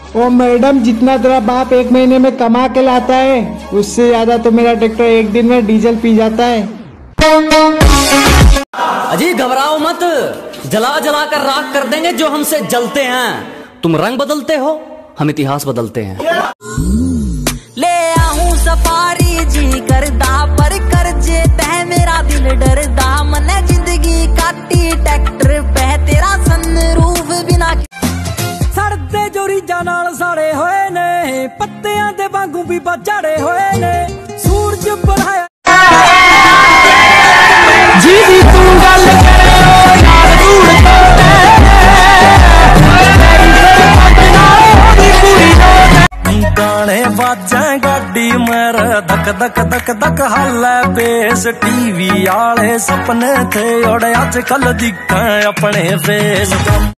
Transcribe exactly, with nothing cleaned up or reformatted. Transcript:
ओ madam, जितना तेरा बाप एक महीने में कमा के लाता है उससे ज्यादा तो मेरा ट्रैक्टर एक दिन में डीजल पी जाता है। अजी घबराओ मत, जला जला कर राख कर देंगे जो हमसे जलते हैं। तुम रंग बदलते हो, हम इतिहास बदलते हैं। ले आऊं सफारी जी करदा पर कर जे तह मेरा दिल डरदा, मने जिंदगी काटी ट्रैक्टर पे तेरा सनरूफ बिना। सड़दे जो रीजा नाल साड़े होए ने, पत्तियां दे वांगू भी बजाड़े होए ने, सूरज बढ़ाया जी दी तू गल करे ओ यार दूर तो गाने बाजा गाड़ी मेरे धक धक धक धक हाले बेस, टीवी आले सपने थे और अज कल दिखां अपने फेस।